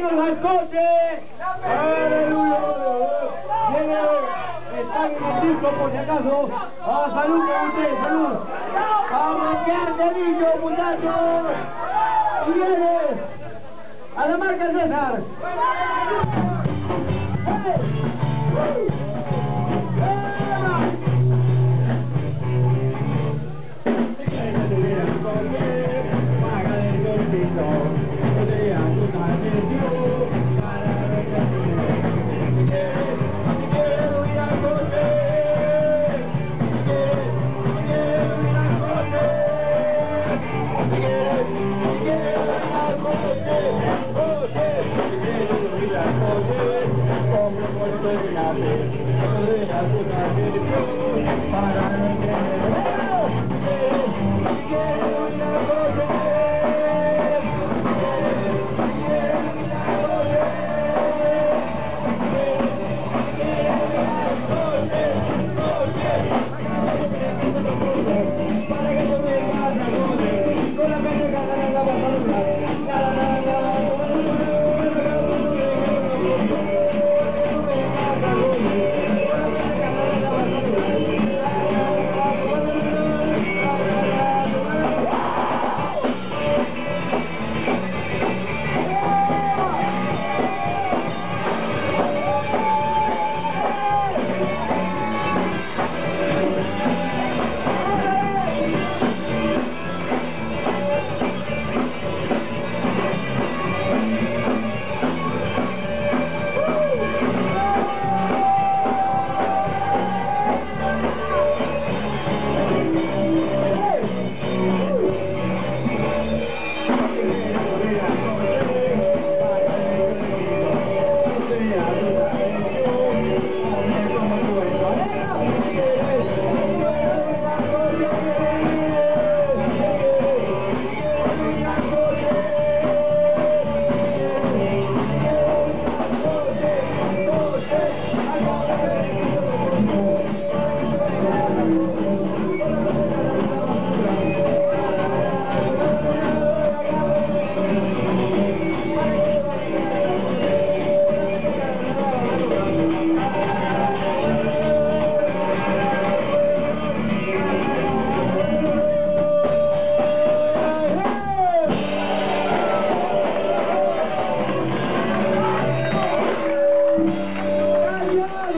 vámonos al coche. Aleluya. Viene, están en el disco por si acaso. Ah, salud con ustedes, salud. Vamos a quedar de niño, muchachos. Y viene a la marca César. Para